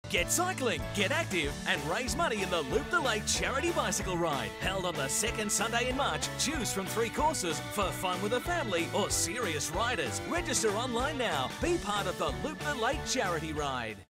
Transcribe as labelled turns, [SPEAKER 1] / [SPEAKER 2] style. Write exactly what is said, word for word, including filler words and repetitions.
[SPEAKER 1] Get cycling, get active and raise money in the Loop the Lake charity bicycle ride. Held on the second Sunday in March. Choose from three courses for fun with a family or serious riders. Register online now. Be part of the Loop the Lake charity ride.